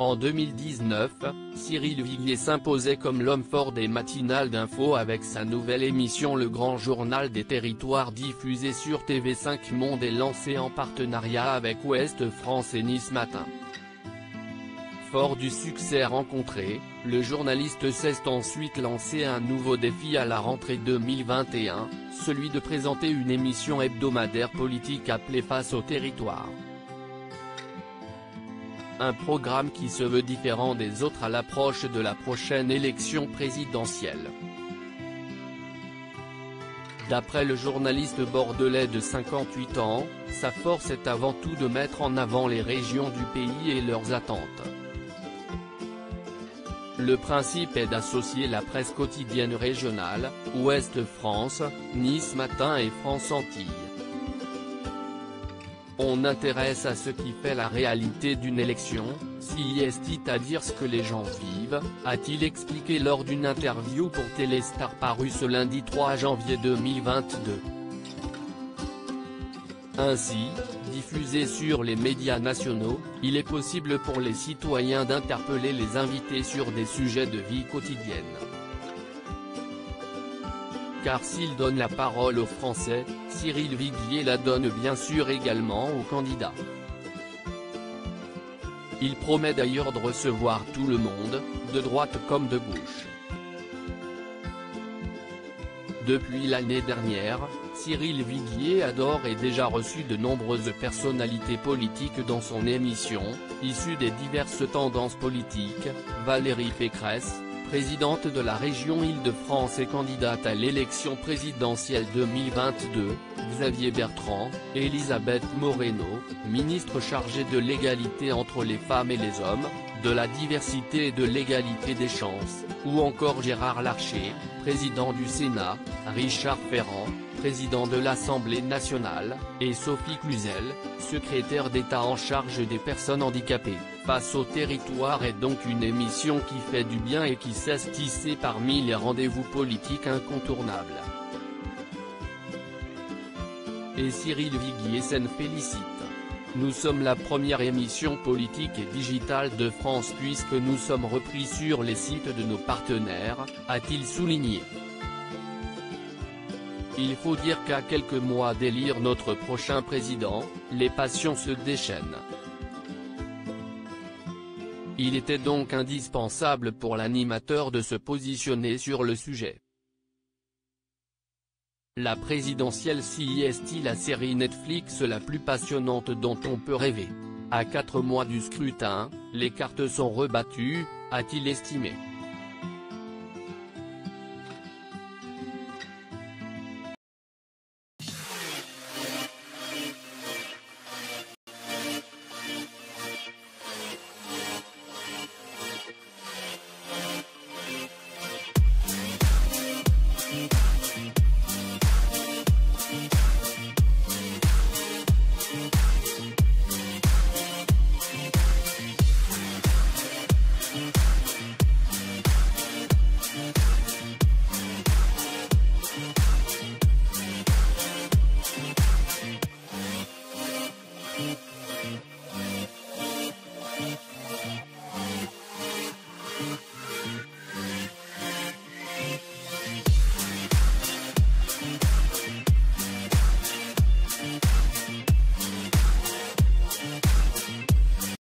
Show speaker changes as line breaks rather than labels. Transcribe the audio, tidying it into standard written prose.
En 2019, Cyril Viguier s'imposait comme l'homme fort des matinales d'info avec sa nouvelle émission Le Grand Journal des Territoires diffusée sur TV5 Monde et lancée en partenariat avec Ouest France et Nice Matin. Fort du succès rencontré, le journaliste s'est ensuite lancé un nouveau défi à la rentrée 2021, celui de présenter une émission hebdomadaire politique appelée Face au territoire. Un programme qui se veut différent des autres à l'approche de la prochaine élection présidentielle. D'après le journaliste bordelais de 58 ans, sa force est avant tout de mettre en avant les régions du pays et leurs attentes. Le principe est d'associer la presse quotidienne régionale, Ouest France, Nice Matin et France Antilles. On intéresse à ce qui fait la réalité d'une élection, c'est-à-dire ce que les gens vivent, a-t-il expliqué lors d'une interview pour Téléstar parue ce lundi 3 janvier 2022. Ainsi, diffusé sur les médias nationaux, il est possible pour les citoyens d'interpeller les invités sur des sujets de vie quotidienne. Car s'il donne la parole aux Français, Cyril Viguier la donne bien sûr également aux candidats. Il promet d'ailleurs de recevoir tout le monde, de droite comme de gauche. Depuis l'année dernière, Cyril Viguier a d'ores et déjà reçu de nombreuses personnalités politiques dans son émission, issues des diverses tendances politiques, Valérie Pécresse, présidente de la région Île-de-France et candidate à l'élection présidentielle 2022, Xavier Bertrand, Elisabeth Moreno, ministre chargée de l'égalité entre les femmes et les hommes, de la diversité et de l'égalité des chances, ou encore Gérard Larcher, président du Sénat, Richard Ferrand, président de l'Assemblée nationale, et Sophie Cluzel, secrétaire d'État en charge des personnes handicapées. Face au territoire est donc une émission qui fait du bien et qui sait tisser parmi les rendez-vous politiques incontournables. Et Cyril Viguier s'en félicite. Nous sommes la première émission politique et digitale de France puisque nous sommes repris sur les sites de nos partenaires, a-t-il souligné. Il faut dire qu'à quelques mois d'élire notre prochain président, les passions se déchaînent. Il était donc indispensable pour l'animateur de se positionner sur le sujet. La présidentielle est la série Netflix la plus passionnante dont on peut rêver. À 4 mois du scrutin, les cartes sont rebattues, a-t-il estimé.